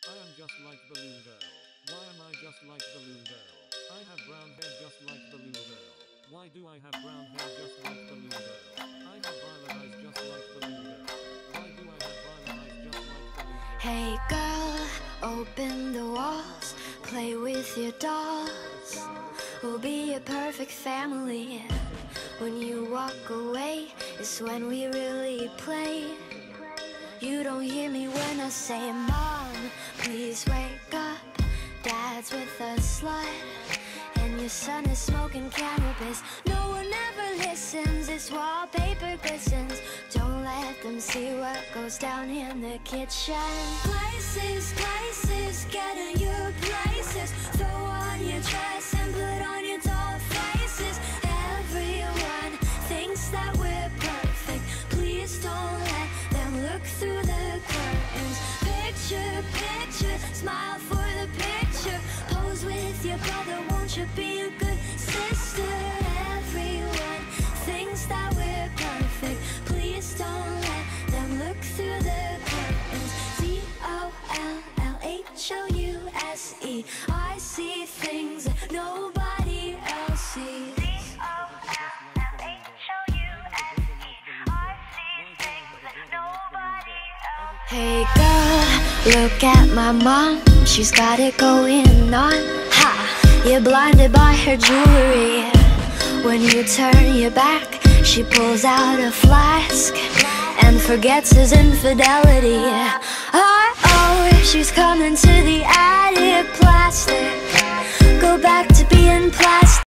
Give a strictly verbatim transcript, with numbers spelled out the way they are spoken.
I am just like Balloon Girl. Why am I just like Balloon Girl? I have brown hair just like Balloon Girl. Why do I have brown hair just like Balloon Girl? I have violet eyes just like Balloon Girl. Why do I have violet eyes just like Balloon Girl? Hey girl, open the walls, play with your dolls. We'll be a perfect family. When you walk away, it's when we really play. You don't hear me when I say, Mom, please wake up. Dad's with a slut, and your son is smoking cannabis. No one ever listens, this wallpaper glistens. Don't let them see what goes down in the kitchen. Places, places, get in your places. Throw on your dress and put on your doll faces. Everyone thinks that we're perfect. Please don't let them look through the curtains. Picture, picture, smile for the picture. Pose with your brother, won't you be a good sister? Everyone thinks that we're perfect. Please don't let them look through the curtains. D O L L H O U S E. I see things that nobody else sees. D O L L H O U S E. I see things that nobody else sees. Hey girl, look at my mom. She's got it going on. Ha! You're blinded by her jewelry. When you turn your back, she pulls out a flask and forgets his infidelity. Uh-oh, she's coming to the attic. Plastic, go back to being plastic.